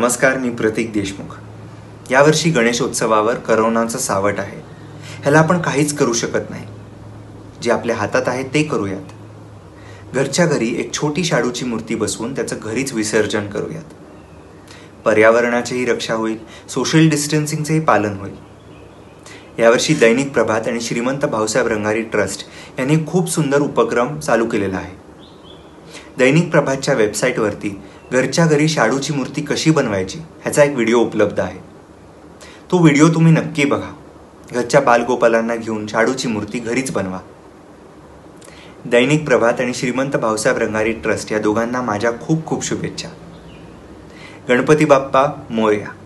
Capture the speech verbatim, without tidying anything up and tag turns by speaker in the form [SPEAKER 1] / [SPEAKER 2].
[SPEAKER 1] नमस्कार, मी प्रतीक देशमुख। यावर्षी गणेशोत्सवावर करोनाचं सावट आहे। ह्याला आपण काहीच करू शकत नाही। जे आपल्या हातात आहे ते करूयात। घरच्या घरी एक छोटी शाडूची मूर्ती बसवून त्याचं घरीच विसर्जन करूयात। पर्यावरणाचीही रक्षा होईल, सोशल डिस्टन्सिंगचेही पालन होईल। यावर्षी दैनिक प्रभात आणि श्रीमंत भाऊसाहेब रंगारी ट्रस्ट यांनी खूप सुंदर उपक्रम चालू केलेला आहे। दैनिक प्रभातच्या वेबसाईटवरती घरच्या घरी शाडूची मूर्ती कशी बनवायची ह्याचा एक व्हिडिओ उपलब्ध आहे। तो व्हिडिओ तुम्ही नक्की बघा। घरच्या बालगोपालांना घेऊन शाडूची मूर्ती घरीच बनवा। दैनिक प्रभात आणि श्रीमंत भाऊसाहेब रंगारी ट्रस्ट या दोघांना माझ्या खूप खूप शुभेच्छा। गणपती बाप्पा मोरया।